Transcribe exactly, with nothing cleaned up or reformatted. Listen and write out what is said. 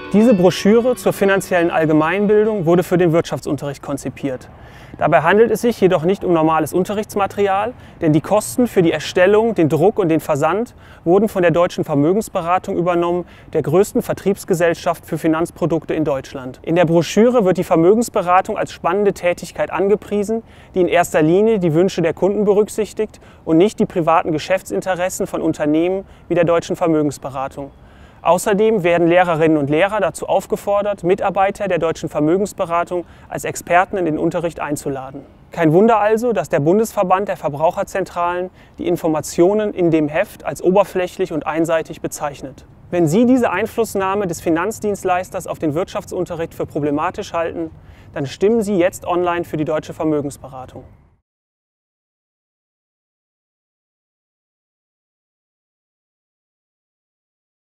Diese Broschüre zur finanziellen Allgemeinbildung wurde für den Wirtschaftsunterricht konzipiert. Dabei handelt es sich jedoch nicht um normales Unterrichtsmaterial, denn die Kosten für die Erstellung, den Druck und den Versand wurden von der Deutschen Vermögensberatung übernommen, der größten Vertriebsgesellschaft für Finanzprodukte in Deutschland. In der Broschüre wird die Vermögensberatung als spannende Tätigkeit angepriesen, die in erster Linie die Wünsche der Kunden berücksichtigt und nicht die privaten Geschäftsinteressen von Unternehmen wie der Deutschen Vermögensberatung. Außerdem werden Lehrerinnen und Lehrer dazu aufgefordert, Mitarbeiter der Deutschen Vermögensberatung als Experten in den Unterricht einzuladen. Kein Wunder also, dass der Bundesverband der Verbraucherzentralen die Informationen in dem Heft als oberflächlich und einseitig bezeichnet. Wenn Sie diese Einflussnahme des Finanzdienstleisters auf den Wirtschaftsunterricht für problematisch halten, dann stimmen Sie jetzt online für die Deutsche Vermögensberatung.